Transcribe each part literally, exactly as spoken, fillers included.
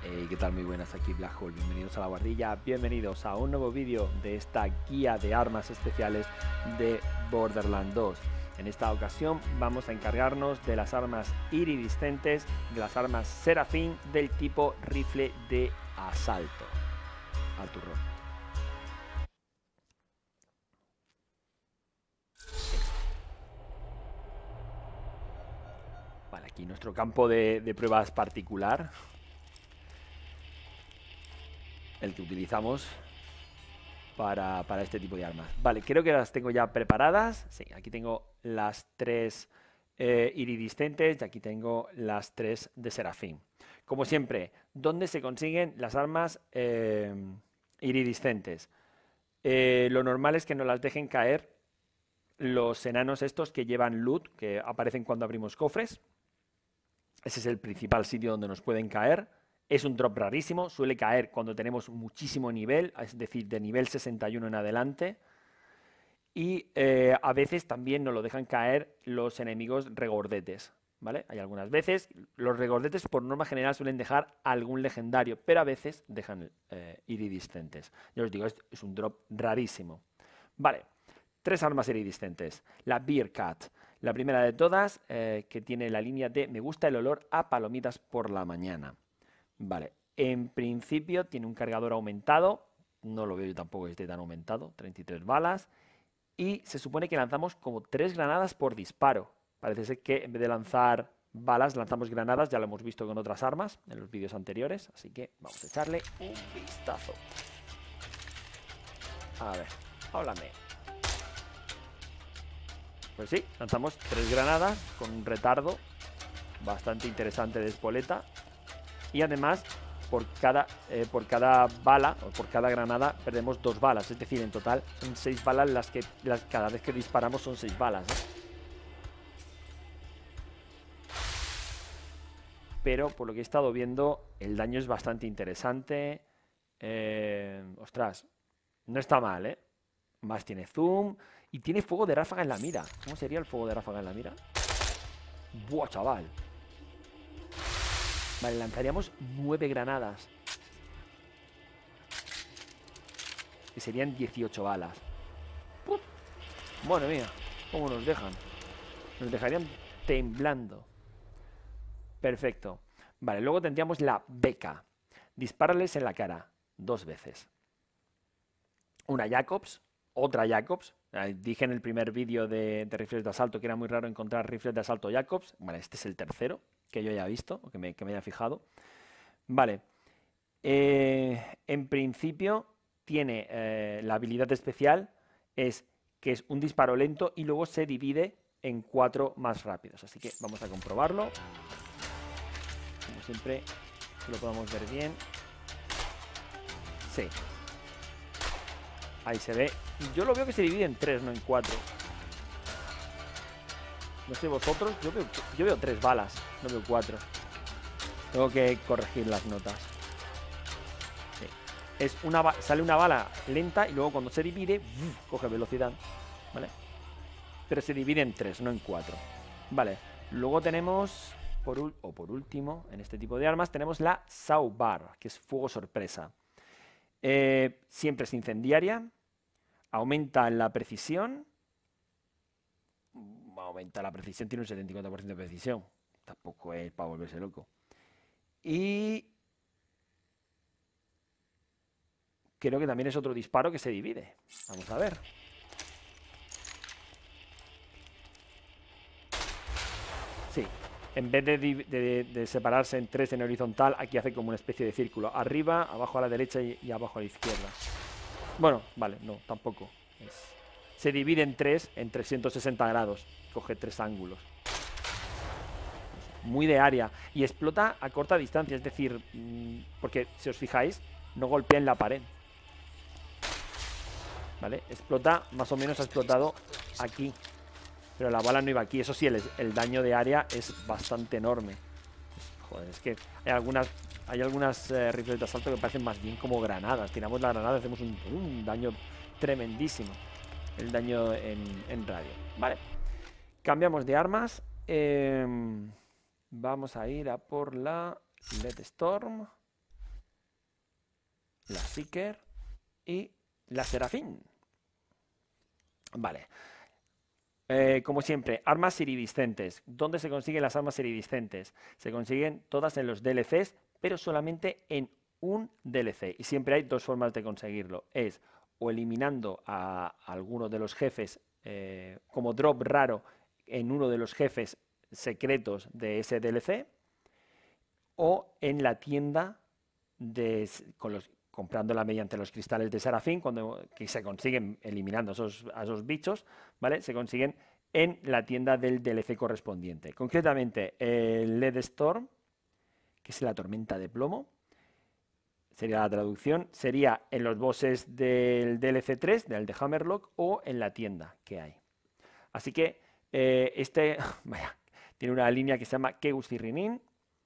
Hey, ¿qué tal? Muy buenas, aquí Black Hole. Bienvenidos a la guardilla, bienvenidos a un nuevo vídeo de esta guía de armas especiales de Borderlands dos. En esta ocasión vamos a encargarnos de las armas iridiscentes, de las armas Serafín del tipo rifle de asalto. Al turrón. Vale, aquí nuestro campo de, de pruebas particular. El que utilizamos para, para este tipo de armas. Vale, creo que las tengo ya preparadas. Sí, aquí tengo las tres eh, iridiscentes y aquí tengo las tres de Serafín. Como siempre, ¿dónde se consiguen las armas eh, iridiscentes? Eh, lo normal es que nos las dejen caer los enanos estos que llevan loot, que aparecen cuando abrimos cofres. Ese es el principal sitio donde nos pueden caer. Es un drop rarísimo, suele caer cuando tenemos muchísimo nivel, es decir, de nivel sesenta y uno en adelante. Y eh, a veces también nos lo dejan caer los enemigos regordetes, ¿vale? Hay algunas veces, los regordetes por norma general suelen dejar algún legendario, pero a veces dejan eh, iridiscentes. Ya os digo, es, es un drop rarísimo. Vale, tres armas iridiscentes. La Bearcat, la primera de todas, eh, que tiene la línea de me gusta el olor a palomitas por la mañana. Vale, en principio tiene un cargador aumentado, no lo veo yo tampoco que esté tan aumentado, treinta y tres balas, y se supone que lanzamos como tres granadas por disparo. Parece ser que en vez de lanzar balas, lanzamos granadas, ya lo hemos visto con otras armas en los vídeos anteriores, así que vamos a echarle un vistazo. A ver, háblame. Pues sí, lanzamos tres granadas con un retardo bastante interesante de espoleta. Y además, por cada, eh, por cada bala, o por cada granada, perdemos dos balas. Es decir, en total son seis balas las que las, cada vez que disparamos son seis balas, ¿eh? Pero, por lo que he estado viendo, el daño es bastante interesante. Eh, ostras, no está mal, ¿eh? Más tiene zoom y tiene fuego de ráfaga en la mira. ¿Cómo sería el fuego de ráfaga en la mira? ¡Buah, chaval! Vale, lanzaríamos nueve granadas. Que serían dieciocho balas. ¡Puf! Madre mía, ¿cómo nos dejan? Nos dejarían temblando. Perfecto. Vale, luego tendríamos la beca. Dispárales en la cara. Dos veces. Una Jacobs. Otra Jacobs. Dije en el primer vídeo de, de rifles de asalto que era muy raro encontrar rifles de asalto Jacobs. Vale, este es el tercero que yo haya visto, o que me, que me haya fijado. Vale. Eh, en principio tiene eh, la habilidad especial, es que es un disparo lento y luego se divide en cuatro más rápidos. Así que vamos a comprobarlo. Como siempre, que lo podamos ver bien. Sí. Ahí se ve. Yo lo veo que se divide en tres, no en cuatro. No sé vosotros, yo veo, yo veo tres balas, no veo cuatro. Tengo que corregir las notas. Sí. Es una, sale una bala lenta y luego cuando se divide, ¡uf!, coge velocidad, ¿vale? Pero se divide en tres, no en cuatro. Vale, luego tenemos, por o por último, en este tipo de armas, tenemos la Saubar, que es fuego sorpresa. Eh, siempre es incendiaria, aumenta la precisión. Aumenta la precisión, tiene un setenta y cuatro por ciento de precisión. Tampoco es para volverse loco. Y creo que también es otro disparo que se divide. Vamos a ver. Sí. En vez de, de, de separarse en tres en horizontal, aquí hace como una especie de círculo. Arriba, abajo a la derecha y, y abajo a la izquierda. Bueno, vale, no, tampoco. Es... Se divide en tres en trescientos sesenta grados. Coge tres ángulos. Muy de área. Y explota a corta distancia. Es decir, mmm, porque si os fijáis, no golpea en la pared. ¿Vale? Explota, más o menos ha explotado aquí. Pero la bala no iba aquí. Eso sí, el, el daño de área es bastante enorme. Es, joder, es que hay algunas, hay algunas eh, rifles de asalto que parecen más bien como granadas. Tiramos la granada y hacemos un, un daño tremendísimo. El daño en, en radio. Vale. Cambiamos de armas. Eh, vamos a ir a por la Let Storm. la Seeker y la Serafín. Vale. Eh, como siempre, armas iridiscentes. ¿Dónde se consiguen las armas iridiscentes? Se consiguen todas en los D L Cs, pero solamente en un D L C. Y siempre hay dos formas de conseguirlo. Es o eliminando a alguno de los jefes eh, como drop raro en uno de los jefes secretos de ese D L C, o en la tienda de, con los, comprándola mediante los cristales de Serafín, cuando, que se consiguen eliminando esos, a esos bichos, ¿vale? Se consiguen en la tienda del D L C correspondiente. Concretamente, el Led Storm, que es la tormenta de plomo, sería la traducción, sería en los bosses del D L C tres, del de Hammerlock, o en la tienda que hay. Así que eh, este, vaya, tiene una línea que se llama Keus Tirrinin.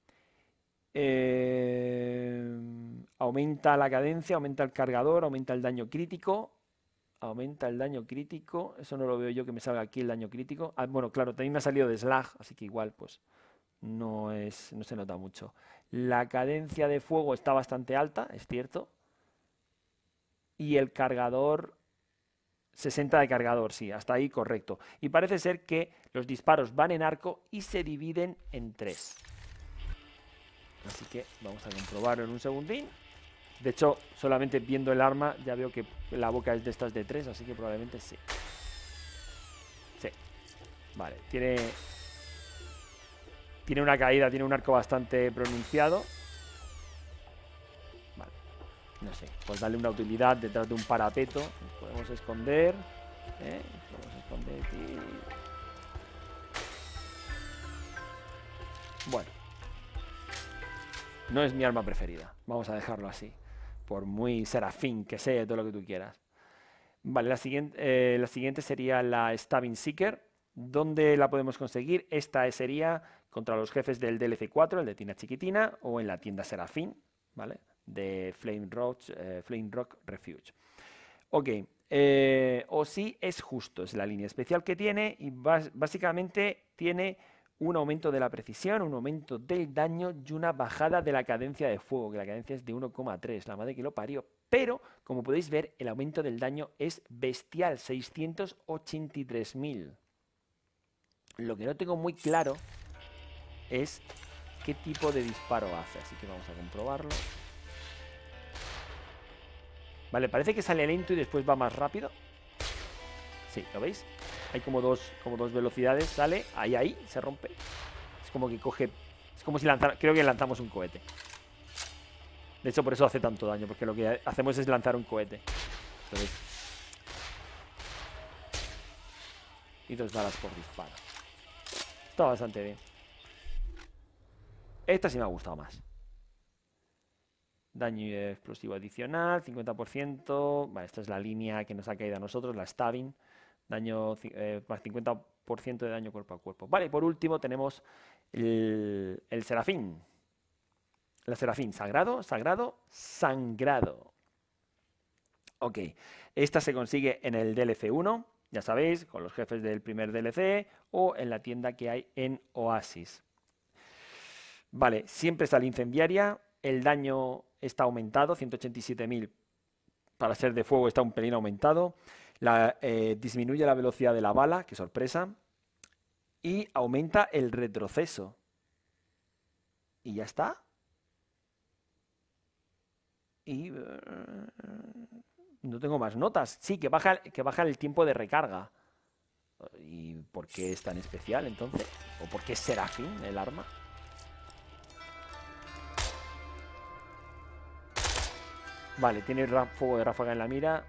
Eh, aumenta la cadencia, aumenta el cargador, aumenta el daño crítico. Aumenta el daño crítico. Eso no lo veo yo que me salga aquí el daño crítico. Ah, bueno, claro, también me ha salido de Slag, así que igual pues no, es, no se nota mucho. La cadencia de fuego está bastante alta, es cierto. Y el cargador, sesenta de cargador, sí, hasta ahí correcto. Y parece ser que los disparos van en arco y se dividen en tres. Así que vamos a comprobarlo en un segundín. De hecho, solamente viendo el arma ya veo que la boca es de estas de tres, así que probablemente sí. Sí. Vale, tiene... Tiene una caída, tiene un arco bastante pronunciado. Vale. No sé, pues darle una utilidad detrás de un parapeto. Nos podemos esconder. ¿eh? Nos podemos esconder aquí. Bueno. No es mi arma preferida. Vamos a dejarlo así. Por muy Serafín que sea, todo lo que tú quieras. Vale, la siguiente, eh, la siguiente sería la Stabbing Seeker. ¿Dónde la podemos conseguir? Esta sería contra los jefes del D L C cuatro, el de Tina Chiquitina, o en la tienda Serafín, ¿vale? De Flame Rock, eh, Flame Rock Refuge. Ok, eh, o sí es justo, es la línea especial que tiene y bas básicamente tiene un aumento de la precisión, un aumento del daño y una bajada de la cadencia de fuego, que la cadencia es de uno coma tres, la madre que lo parió. Pero, como podéis ver, el aumento del daño es bestial, seiscientos ochenta y tres mil. Lo que no tengo muy claro es qué tipo de disparo hace, así que vamos a comprobarlo. Vale, parece que sale lento y después va más rápido. Sí, ¿lo veis? Hay como dos, como dos velocidades, sale, ahí, ahí, se rompe. Es como que coge, es como si lanzara, creo que lanzamos un cohete. De hecho, por eso hace tanto daño, porque lo que hacemos es lanzar un cohete. Entonces, y dos balas por disparo. Está bastante bien. Esta sí me ha gustado más. Daño explosivo adicional, cincuenta por ciento. Vale, esta es la línea que nos ha caído a nosotros, la Stabbing. Daño eh, más cincuenta por ciento de daño cuerpo a cuerpo. Vale, por último tenemos el, el Serafín. La Serafín, sagrado, sagrado, sangrado. Ok, esta se consigue en el D L C uno, ya sabéis, con los jefes del primer D L C o en la tienda que hay en Oasis. Vale, siempre está la incendiaria, el daño está aumentado, ciento ochenta y siete mil para ser de fuego está un pelín aumentado. La, eh, disminuye la velocidad de la bala, qué sorpresa, y aumenta el retroceso. Y ya está. Y uh, no tengo más notas. Sí, que baja, que baja el tiempo de recarga. ¿Y por qué es tan especial entonces? ¿O por qué es Serafín el arma? Vale, tiene fuego de ráfaga en la mira.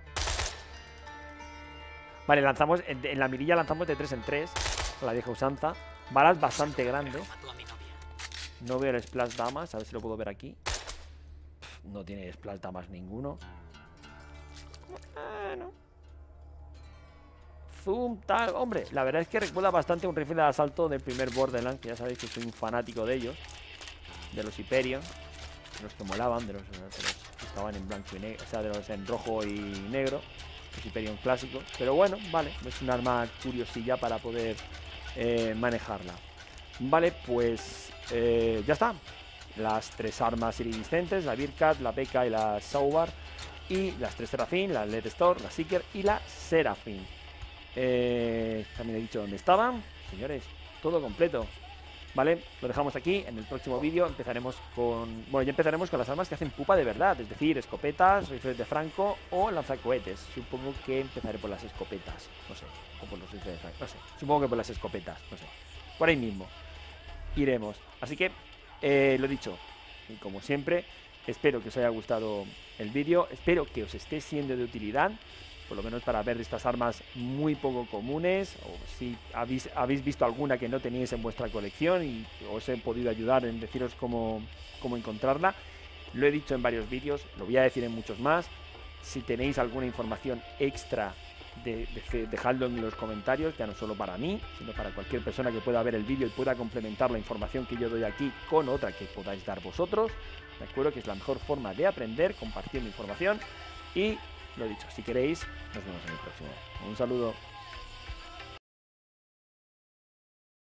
Vale, lanzamos, en, en la mirilla lanzamos de tres en tres, la vieja usanza. Balas bastante grandes. No veo el splash damas, a ver si lo puedo ver aquí. Pff, no tiene splash damas ninguno. Bueno. Zoom, tal. Hombre, la verdad es que recuerda bastante a un rifle de asalto del primer Borderlands, que ya sabéis que soy un fanático de ellos. De los Hyperion. De los que molaban, de los, de los que estaban en blanco y negro, o sea, de los en rojo y negro. Los Hyperion clásicos, pero bueno, vale, es un arma curiosilla para poder eh, manejarla. Vale, pues eh, ya está. las tres armas iridiscentes, la Bearcat, la P K y la Sauber, y las tres Seraphine, la Led Storm, la Seeker y la Seraphine. Eh, también he dicho dónde estaban, señores, todo completo. Vale, lo dejamos aquí. En el próximo vídeo empezaremos con... Bueno, ya empezaremos con las armas que hacen pupa de verdad, es decir, escopetas, rifles de franco o lanzacohetes. Supongo que empezaré por las escopetas, no sé, o por los rifles de franco, no sé. Supongo que por las escopetas, no sé. Por ahí mismo iremos. Así que, eh, lo dicho, y como siempre, espero que os haya gustado el vídeo, espero que os esté siendo de utilidad, por lo menos para ver estas armas muy poco comunes, o si habéis, habéis visto alguna que no teníais en vuestra colección y os he podido ayudar en deciros cómo, cómo encontrarla. Lo he dicho en varios vídeos, lo voy a decir en muchos más. Si tenéis alguna información extra, de, de, dejadlo en los comentarios, ya no solo para mí, sino para cualquier persona que pueda ver el vídeo y pueda complementar la información que yo doy aquí con otra que podáis dar vosotros. De acuerdo, que es la mejor forma de aprender, compartiendo información. Y lo dicho, si queréis, nos vemos en el próximo. Un saludo.